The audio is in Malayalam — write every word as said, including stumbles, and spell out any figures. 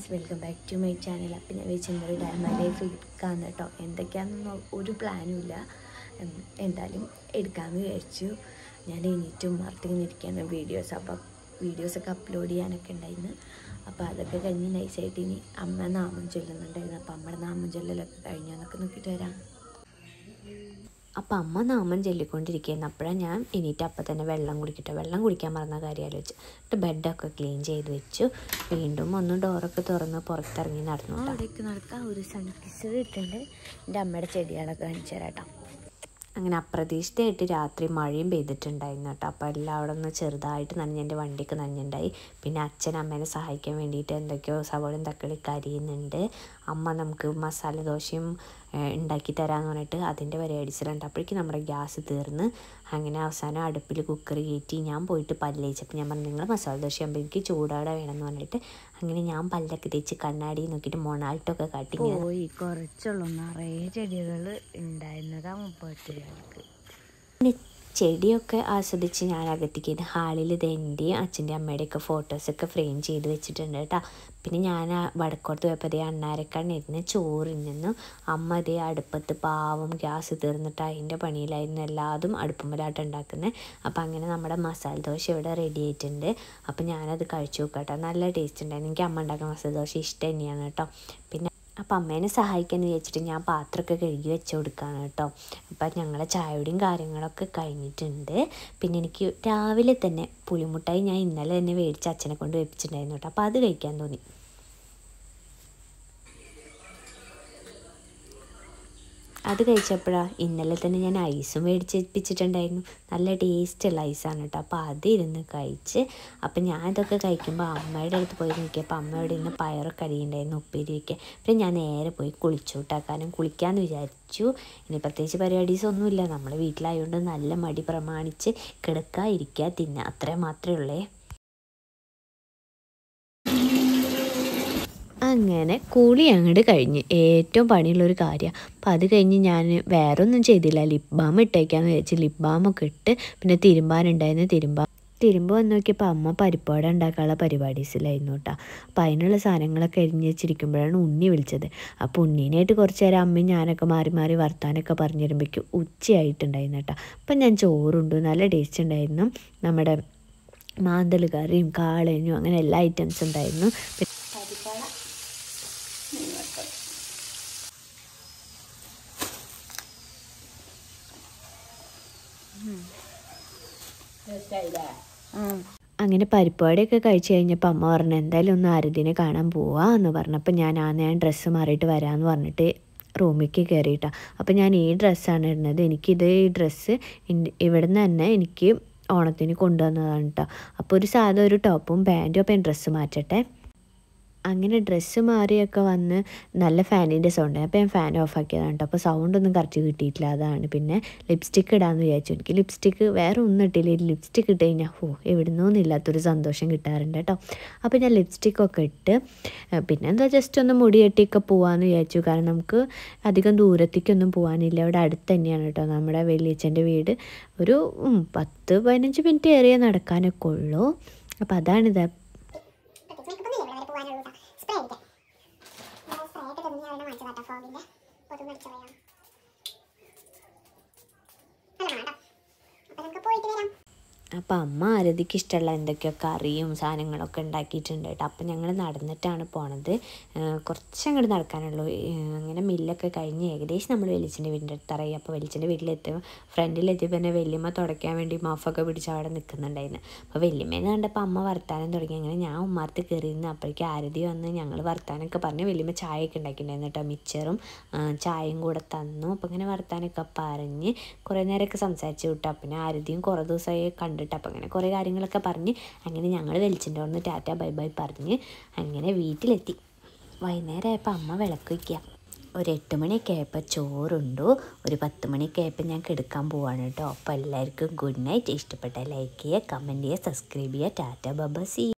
Friends, welcome back to my channel. അപ്പം ഞാൻ വെച്ചിരുന്നൊരു ഡാമ ലൈഫ് എടുക്കാമെന്ന് കേട്ടോ. എന്തൊക്കെയാണെന്നൊന്നും ഒരു പ്ലാനും ഇല്ല. എന്തായാലും എടുക്കാമെന്ന് വിചാരിച്ചു. ഞാൻ എണീറ്റും മറത്തിങ്ങനെ ഇരിക്കുകയാണ്. വീഡിയോസ് അപ്പം വീഡിയോസൊക്കെ അപ്ലോഡ് ചെയ്യാനൊക്കെ ഉണ്ടായിരുന്നു. അപ്പോൾ അതൊക്കെ കഴിഞ്ഞ് നൈസായിട്ട് ഇനി അമ്മ നാമം ചൊല്ലുന്നുണ്ടായിരുന്നു. അപ്പോൾ അമ്മയുടെ നാമം ചൊല്ലലൊക്കെ കഴിഞ്ഞാന്നൊക്കെ നോക്കിയിട്ട് വരാം. അപ്പം അമ്മ നാമം ചൊല്ലിക്കൊണ്ടിരിക്കുകയായിരുന്നു. അപ്പോഴാണ് ഞാൻ എണീറ്റ് അപ്പം തന്നെ വെള്ളം കുടിക്കട്ടെ. വെള്ളം കുടിക്കാൻ മറന്ന കാര്യം ആലോചിച്ച് എന്നിട്ട് ബെഡൊക്കെ ക്ലീൻ ചെയ്ത് വെച്ചു. വീണ്ടും ഒന്ന് ഡോറൊക്കെ തുറന്ന് പുറത്തിറങ്ങി നടന്നു. അവിടേക്ക് നടക്കാൻ ഒരു സൺകിസ് ഇട്ടുണ്ട്. എൻ്റെ അമ്മയുടെ ചെടികളൊക്കെ കാണിച്ചു തരാം കേട്ടോ. അങ്ങനെ അപ്രതീക്ഷിതമായിട്ട് രാത്രി മഴയും പെയ്തിട്ടുണ്ടായിരുന്നു കേട്ടോ. അപ്പോൾ എല്ലാവരും ഒന്ന് ചെറുതായിട്ട് നനഞ്ഞ് എൻ്റെ വണ്ടിക്ക് നനഞ്ഞുണ്ടായി. പിന്നെ അച്ഛൻ അമ്മേനെ സഹായിക്കാൻ വേണ്ടിയിട്ട് എന്തൊക്കെയോ സവോളയും തക്കാളിയൊക്കെ അരിയുന്നുണ്ട്. അമ്മ നമുക്ക് മസാല ദോശയും ഉണ്ടാക്കി തരാമെന്ന് പറഞ്ഞിട്ട് അതിൻ്റെ പരിപാടിച്ചിട്ടുണ്ട്. അപ്പോഴേക്കും നമ്മുടെ ഗ്യാസ് തീർന്ന് അങ്ങനെ അവസാനം അടുപ്പിൽ കുക്കർ കയറ്റി ഞാൻ പോയിട്ട് പല്ല് തേച്ചപ്പോൾ ഞാൻ പറഞ്ഞു നിങ്ങൾ മസാല ദോശ ആകുമ്പോൾ എനിക്ക് ചൂടോടെ വേണമെന്ന് പറഞ്ഞിട്ട് അങ്ങനെ ഞാൻ പല്ലൊക്കെ തേച്ച് കണ്ണാടി നോക്കിയിട്ട് മൊണാൾട്ടൊക്കെ കാട്ടി പോയി. കുറച്ചുള്ളൂ, നിറയെ ചെടികൾ ഉണ്ടായിരുന്നതാണ് മുപ്പത്തിയാൾക്ക്. ചെടിയൊക്കെ ആസ്വദിച്ച് ഞാൻ അകത്തേക്ക് ഹാളിൽ ഇതെൻ്റെയും അച്ഛൻ്റെ അമ്മയുടെയൊക്കെ ഫോട്ടോസൊക്കെ ഫ്രെയിം ചെയ്ത് വെച്ചിട്ടുണ്ട് കേട്ടോ. പിന്നെ ഞാൻ വടക്കോട്ട് പോയപ്പോൾ അതേ അണ്ണാരക്കണ്ണിരുന്ന് ചോറിന്നു. അമ്മ അതേ അടുപ്പത്ത് പാവം ഗ്യാസ് തീർന്നിട്ട് അതിൻ്റെ പണിയിലായിരുന്നു. എല്ലാതും അടുപ്പുമ്പലാട്ടം ഉണ്ടാക്കുന്നത്. അപ്പം അങ്ങനെ നമ്മുടെ മസാല ദോശ ഇവിടെ റെഡി ആയിട്ടുണ്ട്. അപ്പം ഞാനത് കഴിച്ചു നോക്കട്ടോ. നല്ല ടേസ്റ്റ് ഉണ്ടായിരുന്നു. എനിക്ക് അമ്മ ഉണ്ടാക്കുന്ന മസാല ദോശ ഇഷ്ടം തന്നെയാണ് കേട്ടോ. പിന്നെ അപ്പം അമ്മേനെ സഹായിക്കാമെന്ന് വിചാരിച്ചിട്ട് ഞാൻ പാത്രമൊക്കെ കഴുകി വെച്ച് കൊടുക്കുകയാണ് കേട്ടോ. അപ്പം ഞങ്ങളെ ചായയുടെയും കാര്യങ്ങളൊക്കെ കഴിഞ്ഞിട്ടുണ്ട്. പിന്നെ എനിക്ക് രാവിലെ തന്നെ പുളിമുട്ടായി ഞാൻ ഇന്നലെ തന്നെ മേടിച്ച് അച്ഛനെ കൊണ്ട് വെപ്പിച്ചിട്ടുണ്ടായിരുന്നു കേട്ടോ. അപ്പോൾ അത് കഴിക്കാൻ തോന്നി. അത് കഴിച്ചപ്പോഴാണ് ഇന്നലെ തന്നെ ഞാൻ ഐസും മേടിച്ച് വെപ്പിച്ചിട്ടുണ്ടായിരുന്നു. നല്ല ടേസ്റ്റുള്ള ഐസാണ് കേട്ടോ. അപ്പോൾ അതിരുന്ന് കഴിച്ച് അപ്പം ഞാൻ ഇതൊക്കെ കഴിക്കുമ്പോൾ അമ്മയുടെ അടുത്ത് പോയി നോക്കിയപ്പോൾ അമ്മയോട് ഇന്ന് പയറൊക്കെ അരിയുണ്ടായിരുന്നു ഉപ്പേരി വയ്ക്കുക. പിന്നെ ഞാൻ നേരെ പോയി കുളിച്ചു കേട്ടോ. കാരണം കുളിക്കാമെന്ന് വിചാരിച്ചു. ഇനി പ്രത്യേകിച്ച് പരിപാടീസ് ഒന്നുമില്ല. നമ്മൾ വീട്ടിലായതുകൊണ്ട് നല്ല മടി പ്രമാണിച്ച് കിടക്കുക, ഇരിക്കുക, തിന്നുക, അത്രയും മാത്രമേ ഉള്ളേ. അങ്ങനെ കുളി അങ്ങോട്ട് കഴിഞ്ഞ് ഏറ്റവും പണിയുള്ളൊരു കാര്യമാണ്. അപ്പം അത് കഴിഞ്ഞ് ഞാൻ വേറെ ഒന്നും ചെയ്തില്ല. ലിപ് ബാം ഇട്ടേക്കാന്ന് വിചാരിച്ച് ലിപ് ബാമൊക്കെ ഇട്ട് പിന്നെ തിരുമ്പാനുണ്ടായിരുന്നു. തിരുമ്പാൻ തിരുമ്പ് വന്ന് നോക്കിയപ്പോൾ അമ്മ പരിപ്പാട ഉണ്ടാക്കാനുള്ള പരിപാടീസിലായിരുന്നു കേട്ടോ. അപ്പം അതിനുള്ള സാധനങ്ങളൊക്കെ അരിഞ്ഞ് വെച്ചിരിക്കുമ്പോഴാണ് ഉണ്ണി വിളിച്ചത്. അപ്പോൾ ഉണ്ണീനായിട്ട് കുറച്ച് നേരം അമ്മയും ഞാനൊക്കെ മാറി മാറി വർത്താനൊക്കെ പറഞ്ഞു തരുമ്പോഴേക്കും ഉച്ചയായിട്ടുണ്ടായിരുന്നു കേട്ടോ. അപ്പം ഞാൻ ചോറുണ്ടു. നല്ല ടേസ്റ്റ് ഉണ്ടായിരുന്നു. നമ്മുടെ മാന്തൽ കറിയും കാളനും അങ്ങനെ എല്ലാ ഐറ്റംസും ഉണ്ടായിരുന്നു. അങ്ങനെ പരിപ്പാടിയൊക്കെ കഴിച്ച് കഴിഞ്ഞപ്പോൾ അമ്മ പറഞ്ഞു എന്തായാലും ഒന്ന് ആരതിനെ കാണാൻ പോവാ എന്ന് പറഞ്ഞപ്പോൾ ഞാൻ ആ ഞാൻ ഡ്രസ്സ് മാറിയിട്ട് വരാമെന്ന് പറഞ്ഞിട്ട് റൂമിലേക്ക് കയറിയിട്ടാ. അപ്പം ഞാൻ ഈ ഡ്രസ്സാണ് ഇടുന്നത്. എനിക്കിത് ഈ ഡ്രസ്സ് ഇവിടെ നിന്ന് തന്നെ എനിക്ക് ഓണത്തിന് കൊണ്ടുവന്നതാണ് കേട്ടോ. അപ്പോൾ ഒരു സാധാ ഒരു ടോപ്പും പാൻറ്റും. അപ്പം ഡ്രസ്സ് മാറ്റട്ടെ. അങ്ങനെ ഡ്രസ്സ് മാറിയൊക്കെ വന്ന് നല്ല ഫാനിൻ്റെ സൗണ്ട്. അപ്പോൾ ഞാൻ ഫാൻ ഓഫ് ആക്കിയതാണ് കേട്ടോ. അപ്പോൾ സൗണ്ടൊന്നും കറക്റ്റ് കിട്ടിയിട്ടില്ല. അതാണ് പിന്നെ ലിപ്സ്റ്റിക്ക് ഇടാമെന്ന് വിചാരിച്ചു. എനിക്ക് ലിപ്സ്റ്റിക്ക് വേറെ ഒന്നും ഇട്ടില്ല. ലിപ്സ്റ്റിക്ക് ഇട്ട് കഴിഞ്ഞാൽ ഓ എവിടുന്നൊന്നും ഇല്ലാത്തൊരു സന്തോഷം കിട്ടാറുണ്ട് കേട്ടോ. അപ്പോൾ ഞാൻ ലിപ്സ്റ്റിക്കൊക്കെ ഇട്ട് പിന്നെ എന്താ ജസ്റ്റ് ഒന്ന് മുടി കെട്ടിയൊക്കെ പോകാമെന്ന് വിചാരിച്ചു. കാരണം നമുക്ക് അധികം ദൂരത്തേക്കൊന്നും പോകാനില്ല. ഇവിടെ അടുത്ത് തന്നെയാണ് കേട്ടോ നമ്മുടെ വലിയച്ഛൻ്റെ വീട്. ഒരു പത്ത് പതിനഞ്ച് മിനിറ്റ് ഏറിയ നടക്കാനൊക്കെ ഉള്ളൂ. അപ്പോൾ അതാണിത്. അപ്പം അമ്മ ആരതിക്ക് ഇഷ്ടമുള്ള എന്തൊക്കെയോ കറിയും സാധനങ്ങളൊക്കെ ഉണ്ടാക്കിയിട്ടുണ്ട് കേട്ടോ. അപ്പം ഞങ്ങൾ നടന്നിട്ടാണ് പോണത്. കുറച്ചങ്ങോട്ട് നടക്കാനുള്ളൂ. അങ്ങനെ മില്ലൊക്കെ കഴിഞ്ഞ് ഏകദേശം നമ്മൾ വെളിച്ചൻ്റെ വീടിൻ്റെ അടുത്തറിയാം. അപ്പോൾ വെളിച്ചൻ്റെ വീട്ടിലെത്തുമ്പോൾ ഫ്രണ്ടിലെത്തിയപ്പോൾ തന്നെ വല്യമ്മ തുടയ്ക്കാൻ വേണ്ടി മഫൊക്കെ പിടിച്ച് അവിടെ നിൽക്കുന്നുണ്ടായിരുന്നു. അപ്പോൾ വല്യമ്മേനെ കണ്ടപ്പോൾ അമ്മ വർത്താനം തുടങ്ങി. അങ്ങനെ ഞാൻ ഉമ്മാർത്ത് കയറിയിരുന്നു. അപ്പോഴേക്കും ആരതി വന്ന് ഞങ്ങൾ വർത്താനമൊക്കെ പറഞ്ഞ് വല്യമ്മ ചായയൊക്കെ ഉണ്ടാക്കിയിട്ടുണ്ടായിരുന്നു കേട്ടോ. മിച്ചറും ചായയും കൂടെ തന്നു. അപ്പോൾ ഇങ്ങനെ വർത്താനമൊക്കെ പറഞ്ഞ് കുറേ നേരമൊക്കെ സംസാരിച്ച് വിട്ടു. പിന്നെ ആരതിയും കുറേ ദിവസമായി കണ്ടിട്ട് അപ്പം അങ്ങനെ കുറേ കാര്യങ്ങളൊക്കെ പറഞ്ഞ് അങ്ങനെ ഞങ്ങൾ വെളിച്ചൻ്റെ അവിടെ നിന്ന് ടാറ്റ ബൈ ബൈ പറഞ്ഞ് അങ്ങനെ വീട്ടിലെത്തി. വൈകുന്നേരമായപ്പോൾ അമ്മ വിളക്ക് വയ്ക്കുക. ഒരു എട്ട് മണിയൊക്കെ ആയപ്പോൾ ചോറുണ്ടു. ഒരു പത്ത് മണിയൊക്കെ ആയപ്പോൾ ഞാൻ കിടക്കാൻ പോവാണ് കേട്ടോ. അപ്പോൾ എല്ലാവർക്കും ഗുഡ് നൈറ്റ്. ഇഷ്ടപ്പെട്ട ലൈക്ക് ചെയ്യുക, കമൻറ്റ് ചെയ്യുക, സബ്സ്ക്രൈബ് ചെയ്യുക. Tata bye bye, see U.